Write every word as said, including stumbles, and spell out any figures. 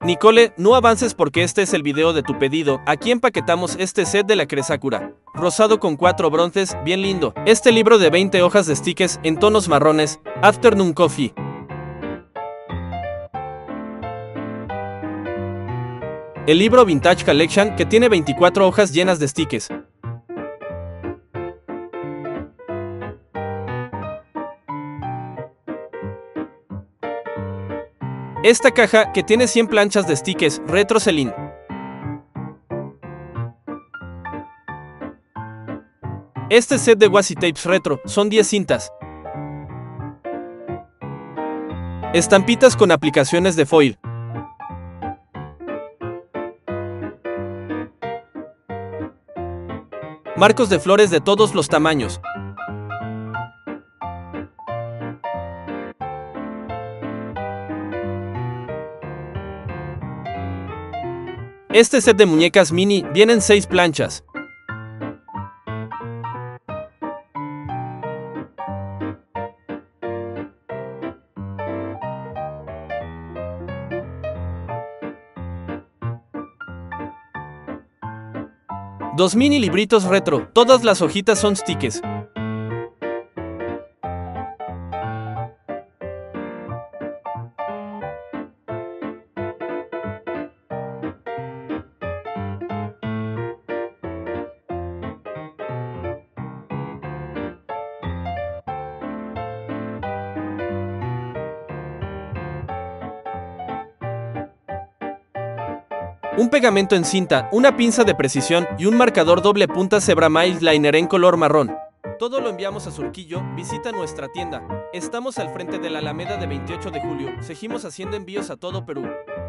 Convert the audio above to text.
Nicole, no avances porque este es el video de tu pedido. Aquí empaquetamos este set de la Cresakura. Rosado con cuatro bronces, bien lindo. Este libro de veinte hojas de stickers en tonos marrones. Afternoon Coffee. El libro Vintage Collection que tiene veinticuatro hojas llenas de stickers. Esta caja que tiene cien planchas de stickers Retro Celine. Este set de washi tapes retro son diez cintas. Estampitas con aplicaciones de foil. Marcos de flores de todos los tamaños. Este set de muñecas mini viene en seis planchas. Dos mini libritos retro, todas las hojitas son stickers. Un pegamento en cinta, una pinza de precisión y un marcador doble punta Zebra Miles Liner en color marrón. Todo lo enviamos a Surquillo. Visita nuestra tienda. Estamos al frente de la Alameda de veintiocho de julio. Seguimos haciendo envíos a todo Perú.